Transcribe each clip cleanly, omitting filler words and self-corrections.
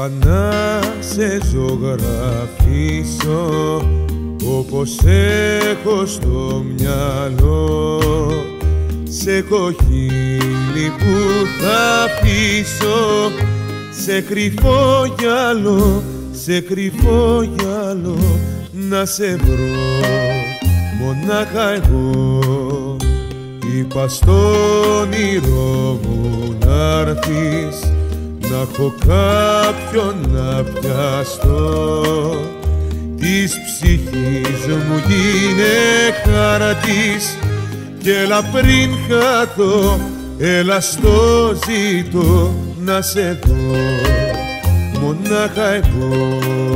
Είπα να σε ζωγραφίσω όπως έχω στο μυαλό, σε κοχύλι που θα αφήσω, σε κρυφό γυαλό, σε κρυφό γυαλό να σε βρω μονάχα εγώ. Είπα στο όνειρό μου να'ρθεις, να έχω κάποιον να πιαστώ, της ψυχής μου γίνε χάρτης κι έλα πριν χαθώ, έλα στο ζήτω να σε δω μονάχα εγώ.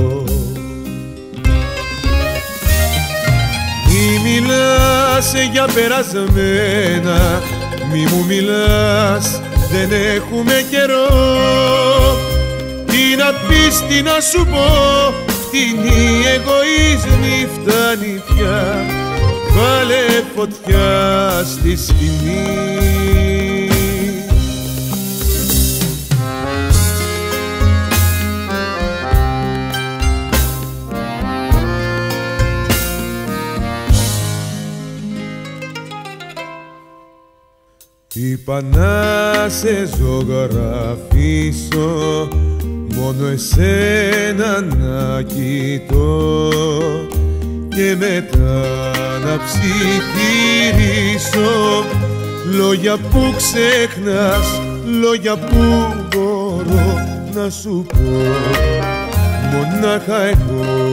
Μη μιλάς για περασμένα, μη μου μιλάς, δεν έχουμε καιρό. Τι να πεις, τι να σου πω, φτηνοί εγωισμοί, φτάνει πια, βάλε φωτιά στη σκηνή. Είπα να σε ζωγραφίσω, μόνο εσένα να κοιτώ και μετά να ψιθυρίσω λόγια που ξεχνάς, λόγια που μπορώ να σου πω μονάχα εγώ.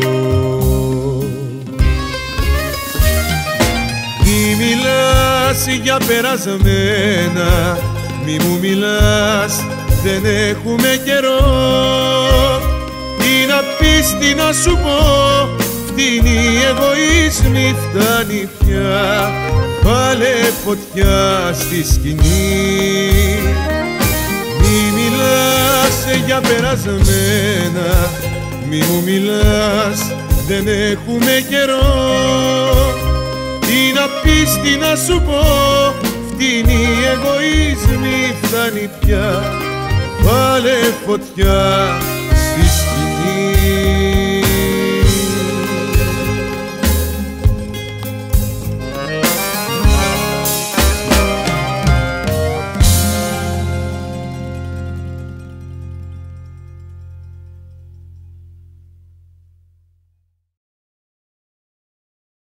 Μη μιλάς για περασμένα, μη μου μιλάς, δεν έχουμε καιρό. Τι να πεις, τι να σου πω, φτηνοί εγωισμοί, φτάνει πια, βάλε φωτιά στη σκηνή. Μη μιλάς για περασμένα, μη μου μιλάς, δεν έχουμε καιρό. Τι να πεις, τι να σου πω, φτηνοί εγωισμοί, φτάνει πια, βάλε φωτιά